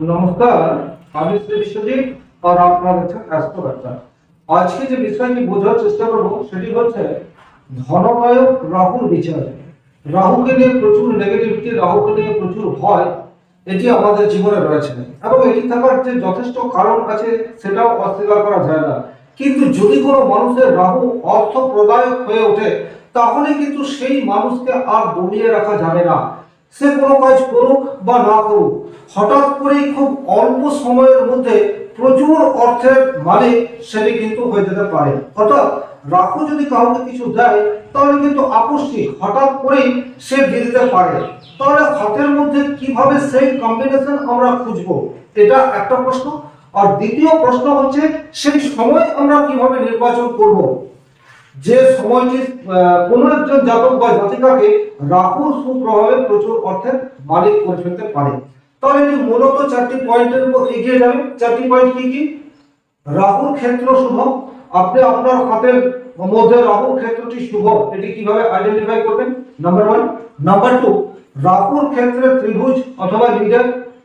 নমস্কার, আমি শ্রী বিশ্বজিৎ আর আপনার কাছে অ্যাস্ট্রোবার্তা। আজকে যে বিষয়টি বোঝার চেষ্টা করব সেটি হচ্ছে ধননায়ক রাহুর বিচার। রাহুকে নিয়ে প্রচুর নেগেটিভিটি, রাহুকে নিয়ে প্রচুর ভয় এটি আমাদের জীবনে রয়েছে এবং এটি থাকার যে যথেষ্ট কারণ আছে সেটাও অস্বীকার করা যায় না। কিন্তু যদি কোনো মানুষের রাহু অর্থ প্রদায়ক হয়ে ওঠে তাহলে কিন্তু সেই মানুষকে আর দমিয়ে রাখা যাবে না। সে কোনো কাজ করুক বা না করুক, হঠাৎ করেই খুব অল্প সময়ের মধ্যে প্রচুর অর্থের মালিক সেটি কিন্তু হয়ে যেতে পারে। অর্থাৎ রাহু যদি কাউকে কিছু দেয় তাহলে কিন্তু আকস্মিক হঠাৎ করেই সে দিয়ে দিতে পারে। তাহলে হাতের মধ্যে কিভাবে সেই কম্বিনেশন আমরা খুঁজবো, এটা একটা প্রশ্ন। আর দ্বিতীয় প্রশ্ন হচ্ছে সেই সময় আমরা কিভাবে নির্বাচন করব, যে সময়টি কোনো একজন জাতক বা জাতিকাকে রাহুর সুপ্রভাবে প্রচুর অর্থের মালিক করে ফেলতে পারে। তাহলে এটি মূলত চারটি পয়েন্টের উপর এগিয়ে যাবে। চারটি পয়েন্ট কি কি? রাহুর ক্ষেত্র শুভ। আপনি আপনার হাতের মধ্যে রাহুর ক্ষেত্রটি শুভ, এটি কিভাবে আইডেন্টিফাই করবেন? নাম্বার 1। নাম্বার 2, রাহুর ক্ষেত্রে ত্রিভুজ অথবা লিডার।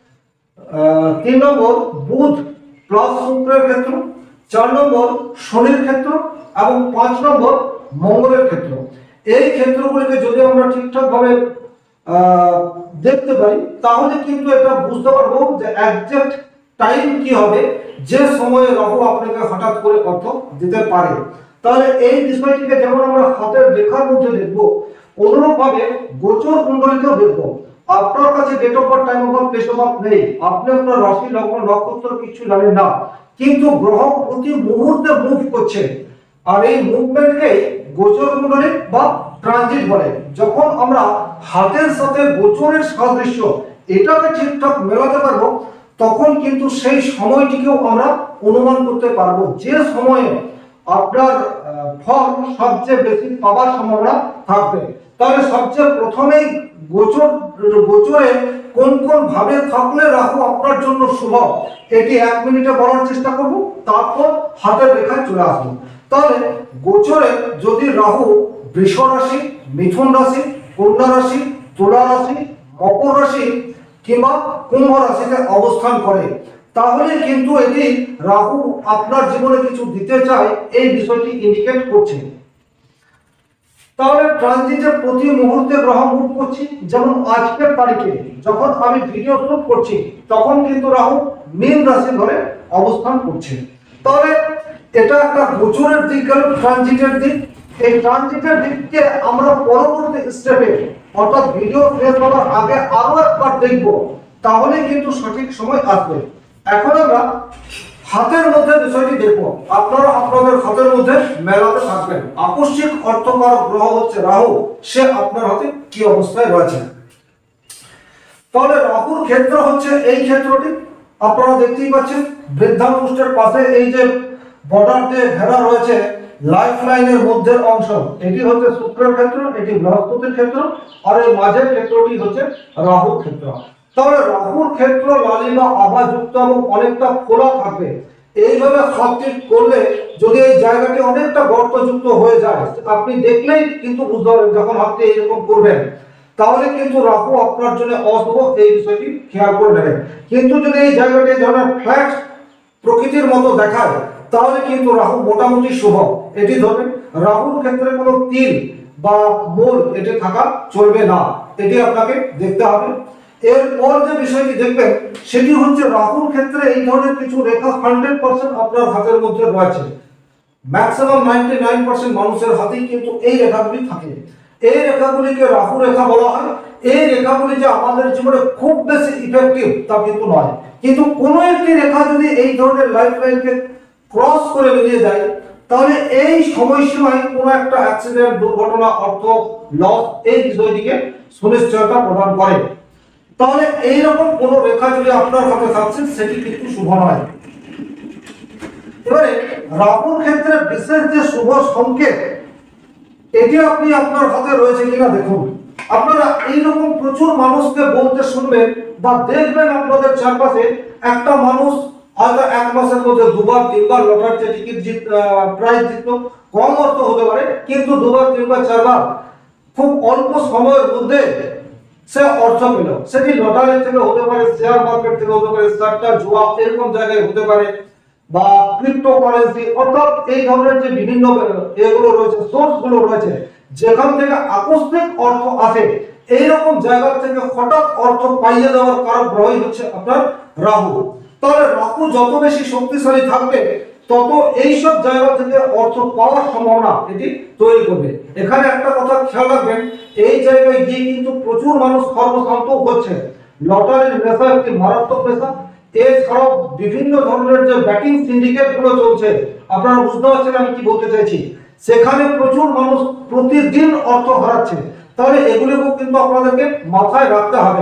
3 নম্বর, বুধ প্লাস শুক্রের ক্ষেত্র। 4 নম্বর, শনির ক্ষেত্র। এবং 5 নম্বর, মঙ্গলের ক্ষেত্র। এই ক্ষেত্রগুলিকে যদি আমরা ঠিকঠাক ভাবে দেখতে পারি তাহলে কিন্তু এটা বুঝতে পারবো যে একজ্যাক্ট টাইম কি হবে যে সময়ে রাহু আপনাকে হঠাৎ করে অর্থ দিতে পারে। তাহলে এই বিষয়টিকে যেমন আমরা হাতের রেখার মধ্যে দেখবো, অনুরূপভাবে গোচর কুণ্ডলীতেও দেখবো। আপনার কাছে date of birth, time of birth, place of birth নেই, আপনি আপনার রাশি লগ্ন নক্ষত্র কিছু জানেন না, কিন্তু গ্রহ প্রতি মুহূর্তে মুভ করছে। আর এই মুভমেন্টকে গোচর কুণ্ডলী বা ট্রানজিট বলে। যখন আমরা হাতের সাথে গোচরের সাদৃশ্য এটাকে ঠিকঠাক মেলাতে পারবো তখন কিন্তু সেই সময়টিকেও আমরা অনুমান করতে পারবো যে সময়ে আপনার ফল সবচেয়ে বেশি পাওয়ার সম্ভাবনা থাকবে। তাহলে সবচেয়ে প্রথমেই গোচরে কোন কোন ভাবে থাকলে রাহু আপনার জন্য শুভ এটি 1 মিনিটে বলার চেষ্টা করব, তারপর হাতের রেখায় চলে আসবো। তাহলে গোচরে যদি রাহু বৃষ রাশি, মিথুন রাশি, কন্যা রাশি, তুলা রাশি, মকর রাশি কিংবা কুম্ভ রাশিতে অবস্থান করে তাহলে কিন্তু এটি রাহু আপনার জীবনে কিছু দিতে চায়, এই বিষয়টি ইন্ডিকেট করছে। তাহলে ট্রানজিটে প্রতি মুহূর্তে গ্রহ মুভ করছি। যেমন আজকের তারিখে যখন আমি ভিডিও শুট করছি তখন কিন্তু রাহু মীন রাশি ধরে অবস্থান করছে। তাহলে এটা একটা গোচরের দিক গেল, ট্রানজিটের দিক। এই ট্রানজিটের দিককে আমরা পরবর্তী স্টেপে অর্থাৎ ভিডিও শেষ হওয়ার আগে আরো একবার দেখব, তাহলে কিন্তু সঠিক সময় আসবে। এখন আমরা হাতের মধ্যে বিষয়টি দেখবো, আপনারা আপনাদের হাতের মধ্যে মেলাতে থাকবেন। আকস্মিক অর্থকারক গ্রহ হচ্ছে রাহু, সে আপনার হাতে কি অবস্থায় রয়েছে। তাহলে রাহুর ক্ষেত্র হচ্ছে এই ক্ষেত্রটি, আপনারা দেখতেই পাচ্ছেন বৃদ্ধাঙ্গুষ্ঠের পাশে এই যে বর্ডার দিয়ে ঘেরা রয়েছে লাইফ লাইনের মধ্যের অংশ, এটি হচ্ছে শুক্রের ক্ষেত্র, এটি বৃহস্পতির ক্ষেত্র, আর এই মাঝের ক্ষেত্রটি হচ্ছে রাহুর ক্ষেত্র। তাহলে রাহুর ক্ষেত্র লালিমা আভাযুক্ত এবং অনেকটা খোলা থাকবে। এইভাবে হাতটি করলে যদি এই জায়গাটি অনেকটা গর্তযুক্ত হয়ে যায় আপনি দেখলেই কিন্তু বুঝতে পারবেন যখন হাতটি এইরকম করবেন, তাহলে কিন্তু রাহু আপনার জন্য অশুভ, এই বিষয়টি খেয়াল করে নেবেন। কিন্তু যদি এই জায়গাটি ধরনের ফ্ল্যাট প্রকৃতির মতো দেখায় তাহলে কিন্তু রাহু মোটামুটি শুভ, এটি ধরবেন। রাহুর ক্ষেত্রে কোনো তীর বা মূল এটি থাকা চলবে না, এটি আপনাকে দেখতে হবে। এরপর যে বিষয়টি দেখবেন সেটি হচ্ছে রাহুর ক্ষেত্রে এই ধরনের কিছু রেখা 100% আপনার হাতের মধ্যে রয়েছে। ম্যাক্সিমাম 99% মানুষের হাতেই কিন্তু এই রেখাগুলি থাকে। এই রেখাগুলিকে রাহু রেখা বলা হয়। এই রেখাগুলি যে আমাদের জীবনে খুব বেশি ইফেক্টিভ তা কিন্তু নয়, কিন্তু কোনো একটি রেখা যদি এই ধরনের লাইফ লাইনকে ক্রস করে বেরিয়ে যায় তাহলে এই সময়সীমায় কোনো একটা অ্যাক্সিডেন্ট, দুর্ঘটনা, অর্থ লস এই বিষয়টিকে সুনিশ্চয়তা প্রদান করে। তাহলে এইরকম কোন রেখা যদি আপনার হাতে থাকছে সেটি কিন্তু শুভ নয়। এবারে রাহুর ক্ষেত্রে বিশেষ যে শুভ সংকেত এটি আপনি আপনার হাতে রয়েছে কিনা দেখুন। আপনারা এইরকম প্রচুর মানুষকে বলতে শুনবেন বা দেখবেন আপনাদের চারপাশে, একটা মানুষ হয়তো 1 মাসের মধ্যে 2বার 3বার লটারিতে টিকিট প্রাইজ জিতলো, কম অর্থ হতে পারে কিন্তু 2বার 3বার 4বার খুব অল্প সময়ের মধ্যে সে অর্থ পেল, সেটি লটারি থেকে হতে পারে, শেয়ার মার্কেট থেকে হতে পারে, সাট্টা জুয়া এরকম জায়গায় হতে পারে, বা ক্রিপ্টোকারেন্সি, অর্থাৎ এই ধরনের যে বিভিন্ন এগুলো রয়েছে, সোর্স গুলো রয়েছে, যেখান থেকে আকস্মিক অর্থ আসে, এইরকম জায়গা থেকে হঠাৎ অর্থ পাইয়ে দেওয়ার কারণ গ্রহই হচ্ছে আপনার রাহু। তাহলে রাহু যত বেশি শক্তিশালী থাকবে তত এইসব জায়গা থেকে অর্থ পাওয়ার সম্ভাবনা এটি তৈরি করবে। এখানে একটা কথা খেয়াল রাখবেন, এই জায়গায় গিয়ে কিন্তু প্রচুর মানুষ সর্বশান্ত হচ্ছে। লটারির নেশা একটি মারাত্মক নেশা, এছাড়াও বিভিন্ন ধরনের যে ব্যাটিং সিন্ডিকেট গুলো চলছে, আপনারা বুঝতে পারছেন আমি কি বলতে চাইছি, সেখানে প্রচুর মানুষ প্রতিদিন অর্থ হারাচ্ছে। তাহলে এগুলোকেও কিন্তু আপনাদেরকে মাথায় রাখতে হবে।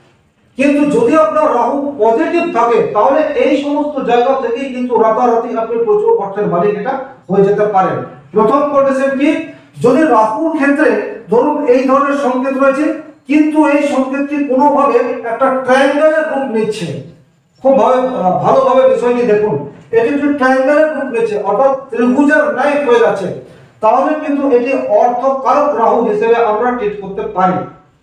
কিন্তু যদি আপনার রাহু পজিটিভ থাকে তাহলে এই সমস্ত জায়গা থেকেই কিন্তু রাতারাতি আপনি প্রচুর অর্থের মালিক এটা হয়ে যেতে পারেন। প্রথম কন্ডিশন কি, যদি রাহুর ক্ষেত্রে ধরুন এই ধরনের সংকেত রয়েছে, কিন্তু এই সংকেতটি কোনোভাবে একটা ট্রায়াঙ্গেলের রূপ নিচ্ছে, খুব ভালোভাবে বিষয়টি দেখুন, এটি যদি ট্রায়াঙ্গেলের রূপ নিচ্ছে অর্থাৎ ত্রিভুজের ন্যায় হয়ে যাচ্ছে, তাহলে কিন্তু এটি অর্থকারক রাহু হিসেবে আমরা ট্রিট করতে পারি।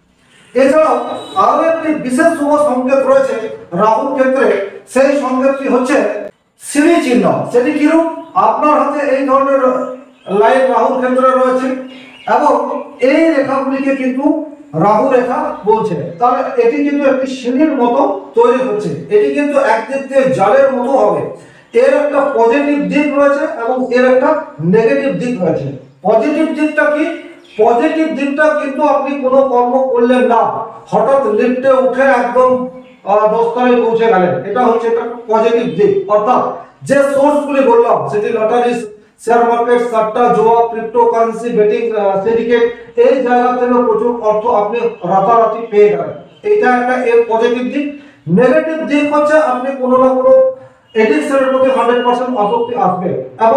এছাড়াও আরো একটি বিশেষ শুভ সংকেত রয়েছে রাহুর ক্ষেত্রে, সেই সংকেতটি হচ্ছে সিঁড়ি চিহ্ন। সেটি কিরূপ, আপনার হাতে এই ধরনের লাইন রাহুর ক্ষেত্রে রয়েছে এবং এই রেখাগুলিকে কিন্তু রাহু রেখা বলছে। তাহলে এটি কিন্তু একটি সিঁড়ির মতো তৈরি হচ্ছে, এটি কিন্তু একদিক দিয়ে জালের মতো হবে। এর একটা পজিটিভ দিক রয়েছে এবং এর একটা নেগেটিভ দিক রয়েছে। পজিটিভ দিকটা কি, পজিটিভ দিকটা কিন্তু আপনি কোনো কর্ম করলেন না, হঠাৎ লিফটে উঠে একদম 10 তলায় পৌঁছে গেলেন, এটা হচ্ছে একটা পজিটিভ দিক। অর্থাৎ যে সোর্সগুলি বললাম, সেটি লটারি, শেয়ার মার্কেট, সাট্টা জুয়া, ক্রিপ্টোকারেন্সি, বেটিং সিন্ডিকেট, এই জায়গা থেকে প্রচুর অর্থ আপনি রাতারাতি পেয়ে গেলেন, এটা একটা এর পজিটিভ দিক। নেগেটিভ দিক হচ্ছে আপনি কোনো না কোনো এডিকশনের প্রতি 100% আসক্তি আসবে এবং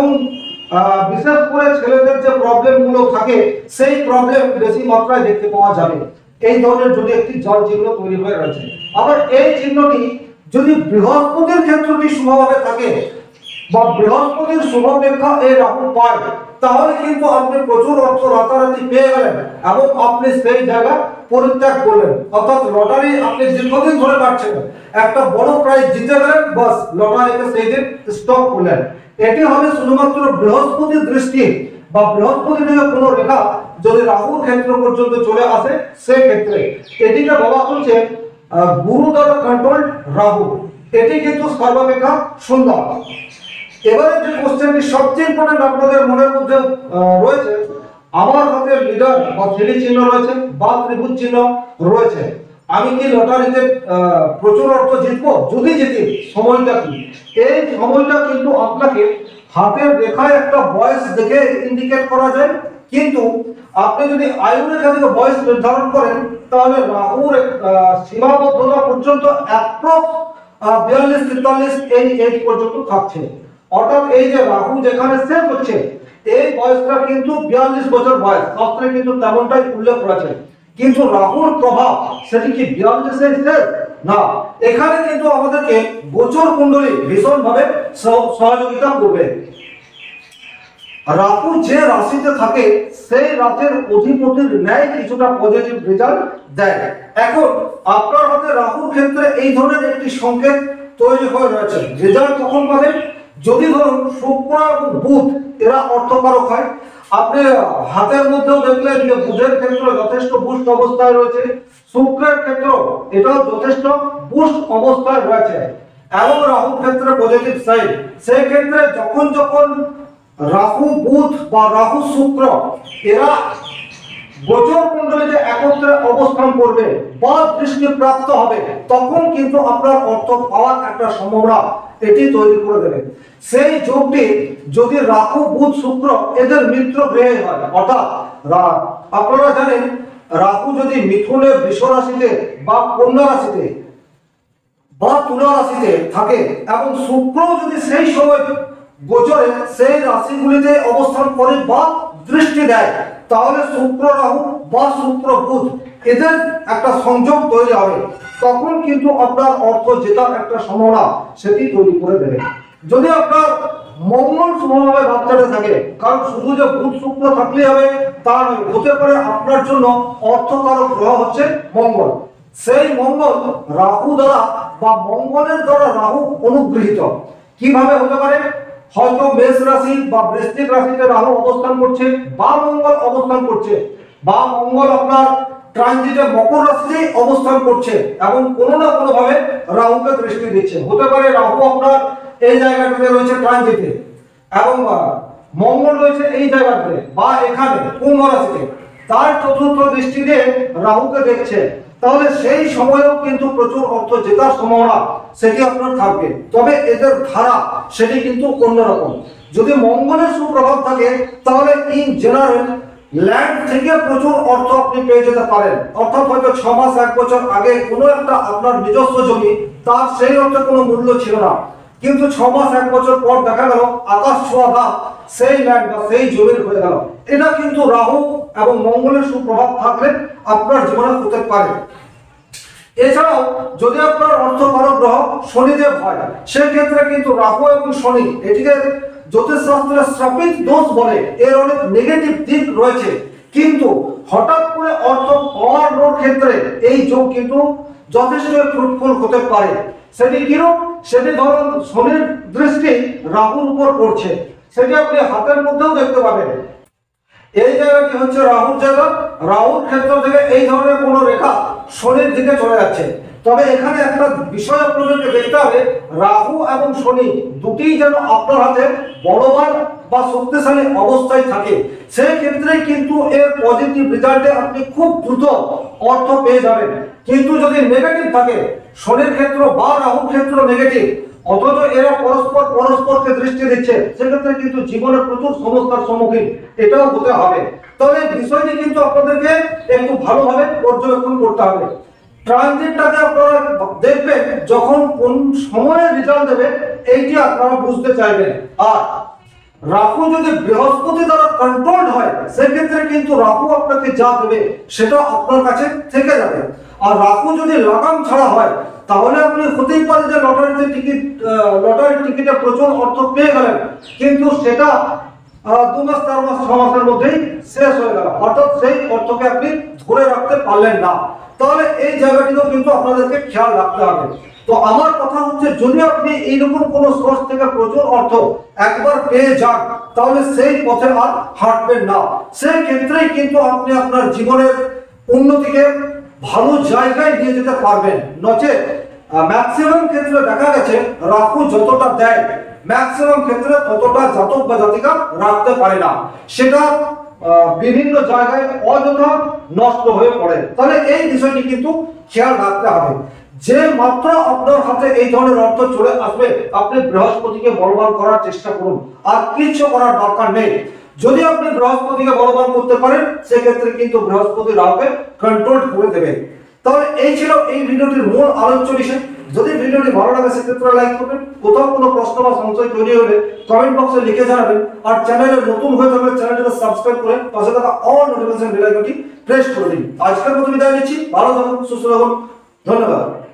বিশেষ করে ছেলেদের যে প্রবলেম গুলো থাকে সেই প্রবলেম বেশি মাত্রায় দেখতে পাওয়া যাবে এই ধরনের যদি একটি জল চিহ্ন তৈরি হয়ে রয়েছে। আবার এই চিহ্নটি যদি বৃহস্পতির ক্ষেত্রটি শুভভাবে থাকে বা বৃহস্পতির শুভরেখা এই রাহু পায়, তাহলে কিন্তু আপনি প্রচুর অর্থ রাতারাতি পেয়ে গেলেন এবং আপনি সেই জায়গা পরিত্যাগ করলেন। অর্থাৎ লটারি আপনি দীর্ঘদিন ধরে কাটছেন, একটা বড় প্রাইজ জিতে গেলেন, বাস লটারিতে সেই দিন স্টপ করলেন। এটি হবে শুধুমাত্র বৃহস্পতির দৃষ্টি বা বৃহস্পতি থেকে কোনো রেখা যদি রাহুর ক্ষেত্র পর্যন্ত চলে আসে, সেক্ষেত্রে এটিকে বলা হচ্ছে গুরু দ্বারা কন্ট্রোল রাহু। এটি কিন্তু সর্বাপেক্ষা সুন্দর। এবারে যে কোশ্চেনটি সবচেয়ে ইম্পর্টেন্ট আপনাদের মনের মধ্যে রয়েছে, আমার হাতে লিডার বা সিঁড়ি চিহ্ন রয়েছে বা ত্রিভুজ চিহ্ন রয়েছে, আমি কি লটারিতে প্রচুর অর্থ জিতবো? যদি জিতি সময়টা কি? এই সময়টা কিন্তু আপনাকে হাতের রেখায় একটা বয়স দেখে ইন্ডিকেট করা যায়, কিন্তু আপনি যদি আয়ু রেখা থেকে বয়স নির্ধারণ করেন তাহলে রাহুর সীমাবদ্ধতা পর্যন্ত অ্যাপ্রক্স 42-43 এই এজ পর্যন্ত থাকছে। অর্থাৎ এই যে রাহু যেখানে শেষ হচ্ছে, এই বয়সটা কিন্তু 42 বছর বয়স, শাস্ত্রে কিন্তু তেমনটাই উল্লেখ করেছে। কিন্তু রাহুর প্রভাব সেটি কি 42-এর শেষ? না, এখানে কিন্তু আমাদেরকে গোচর কুণ্ডলী ভীষণ ভাবে সহযোগিতা করবে। রাহু যে রাশিতে থাকে সেই রাশির অধিপতির ন্যায় কিছুটা পজিটিভ রেজাল্ট দেয়। এখন আপনার হাতে রাহুর ক্ষেত্রে এই ধরনের একটি সংকেত তৈরি হয়ে রয়েছে, রেজাল্ট কখন পাবেন? যদি ধরুন শুক্র এবং বুধ এরা অর্থকারক হয়, আপনি হাতের মধ্যেও দেখলেন যে বুধের ক্ষেত্র যথেষ্ট বুস্ট অবস্থায় রয়েছে, শুক্রের ক্ষেত্র এটাও যথেষ্ট বুস্ট অবস্থায় রয়েছে এবং রাহুর ক্ষেত্রে পজিটিভ সাইড। সেই ক্ষেত্রে যখন যখন রাহু বুধ বা রাহু শুক্র এরা গোচর কুণ্ডলীতে একত্রে অবস্থান করবে বা দৃষ্টি প্রাপ্ত হবে, তখন কিন্তু আপনার অর্থ পাওয়ার একটা সম্ভাবনা এটি তৈরি করে দেবে। সেই যোগটি যদি রাহু বুধ শুক্র এদের মিত্র গ্রহে হয়, অর্থাৎ আপনারা জানেন রাহু যদি মিথুনে, বৃষ রাশিতে বা কন্যা রাশিতে বা তুলা রাশিতে থাকে এবং শুক্র যদি সেই সময় গোচরে সেই রাশিগুলিতে অবস্থান করে বা দৃষ্টি দেয়, তাহলে শুক্র রাহু বা শুক্র বুধ এদের একটা সংযোগ তৈরি হবে, তখন কিন্তু আপনার অর্থ জেতার একটা সম্ভাবনা সেটি তৈরি করে দেবে। যদি আপনার মঙ্গল শুভভাবে বাচ্চাটা থাকে। কারণ শুধু যে বুধ শুক্র থাকলেই হবে তা নয়, হতে পারে আপনার জন্য অর্থকারক গ্রহ হচ্ছে মঙ্গল। সেই মঙ্গল রাহু দ্বারা বা মঙ্গলের দ্বারা রাহু অনুগৃহীত। কিভাবে হতে পারে? হয়তো মেষ রাশি বা বৃশ্চিক রাশিতে রাহু অবস্থান করছে বা মঙ্গল অবস্থান করছে, বা মঙ্গল আপনার ট্রানজিটে মকর রাশিতে অবস্থান করছে এবং কোনো না কোনো ভাবে রাহুকে দৃষ্টি দিচ্ছে। হতে পারে রাহু আপনার এই জায়গাটাতে রয়েছে ট্রানজিটে এবং মঙ্গল রয়েছে এই জায়গাতে বা এখানে কুম্ভ রাশিতে, তার চতুর্থ দৃষ্টি দিয়ে রাহুকে দেখছে। তাহলে সেই সময়েও কিন্তু প্রচুর অর্থ জেতার সম্ভাবনা সেটি আপনার থাকবে, তবে এদের ধারা সেটি কিন্তু অন্যরকম। যদি মঙ্গলের সুপ্রভাব থাকে তাহলে ইন জেনারেল ল্যান্ড থেকে প্রচুর অর্থ আপনি পেয়ে যেতে পারেন। অর্থাৎ হয়তো 6 মাস 1 বছর আগে কোনো একটা আপনার নিজস্ব জমি, তার সেই অর্থে কোনো মূল্য ছিল না, কিন্তু 6 মাস 1 বছর পর দেখা গেল আকাশ ছোঁয়া দাম সেই ল্যান্ড বা সেই জমির হয়ে গেল। এটা কিন্তু রাহু এবং মঙ্গলের সুপ্রভাব থাকলে আপনার জীবনে হতে পারে। এছাড়াও যদি আপনার অর্থকারক গ্রহ শনিদেব হয়, সেক্ষেত্রে কিন্তু রাহু এবং শনি, এটিকে জ্যোতিষশাস্ত্রে শ্রাপিত দোষ বলে। এর অনেক নেগেটিভ দিক রয়েছে, কিন্তু হঠাৎ করে অর্থ পাওয়ার ক্ষেত্রে এই যোগ কিন্তু যথেষ্ট ফ্রুটফুল হতে পারে। সেটি কিরূপ? সেটি ধরুন শনির দৃষ্টি রাহুর উপর পড়ছে, সেটি আপনি হাতের মধ্যেও দেখতে পাবেন। এই জায়গাটি হচ্ছে রাহুর জায়গা, রাহুর ক্ষেত্র থেকে এই ধরনের কোনো রেখা শনির দিকে চলে যাচ্ছে। তবে এখানে একটা বিষয় আপনাদেরকে দেখতে হবে, রাহু এবং শনি দুটিই যেন আপনার হাতে বলবান বা শক্তিশালী অবস্থায় থাকে। সেই ক্ষেত্রে কিন্তু এর পজিটিভ রেজাল্টে আপনি খুব দ্রুত অর্থ পেয়ে যাবেন। কিন্তু যদি নেগেটিভ থাকে, শনির ক্ষেত্র বা রাহুর ক্ষেত্র নেগেটিভ, অথচ এরা পরস্পরকে দৃষ্টি দিচ্ছে, সেক্ষেত্রে কিন্তু জীবনে প্রচুর সমস্যার সম্মুখীন এটাও হতে হবে। তবে বিষয়টি কিন্তু আপনাদেরকে একটু ভালোভাবে পর্যবেক্ষণ করতে হবে। ট্রানজিটটাকে আপনারা দেখবেন যখন কোন সময়ে রেজাল্ট দেবে, এইটি আপনারা বুঝতে চাইবেন। আর রাহু যদি বৃহস্পতি দ্বারা কন্ট্রোলড হয়, সেক্ষেত্রে কিন্তু রাহু আপনাকে যা দেবে সেটা আপনার কাছে থেকে যাবে। আর রাহু যদি লাগাম ছাড়া হয়, তাহলে আপনি হতেই পারে যে লটারির টিকিটে প্রচুর অর্থ পেয়ে গেলেন, কিন্তু সেটা 2 মাস 4 মাস 6 মাসের মধ্যেই শেষ হয়ে গেল, অর্থাৎ সেই অর্থকে আপনি ধরে রাখতে পারলেন না। তাহলে এই জায়গাটিও কিন্তু আপনাদেরকে খেয়াল রাখতে হবে। তো আমার কথা হচ্ছে, যদি আপনি এইরকম কোনো সোর্স থেকে প্রচুর অর্থ একবার পেয়ে যান, তাহলে সেই পথে আর হাঁটবেন না। সেই ক্ষেত্রেই কিন্তু আপনি আপনার জীবনের উন্নতিকে ভালো জায়গায় নিয়ে যেতে পারবেন। নচেত ম্যাক্সিমাম ক্ষেত্রে দেখা গেছে রাহু যতটা দেয়, ম্যাক্সিমাম ক্ষেত্রে ততটা জাতক বা জাতিকা রাখতে পারে না, সেটা বিভিন্ন জায়গায় অযথা নষ্ট হয়ে পড়ে। তাহলে এই বিষয়টি কিন্তু খেয়াল রাখতে হবে। যে মাত্র আপনার হাতে এই ধরনের অর্থ চলে আসবে, আপনি বৃহস্পতিকে বলবান করার চেষ্টা করুন, আর কিছু করার দরকার নেই। যদি আপনি বৃহস্পতিকে বলবান করতে পারেন, সেক্ষেত্রে কিন্তু বৃহস্পতি রাহুকে কন্ট্রোল করে দেবে। তাহলে এই ছিল এই ভিডিওটির মূল আলোচ্য বিষয়। যদি ভিডিওটি ভালো লাগে সেক্ষেত্রে লাইক করবেন, কোথাও কোনো প্রশ্ন বা সংশয় তৈরি হলে কমেন্ট বক্সে লিখে জানাবেন, আর চ্যানেলে নতুন হয়ে থাকলে চ্যানেলটিকে সাবস্ক্রাইব করে পাশে থাকা অল নোটিফিকেশন বেল আইকনটি প্রেস করে দিন। আজকের মতো বিদায় নিচ্ছি, ভালো থাকুন, সুস্থ থাকুন, ধন্যবাদ।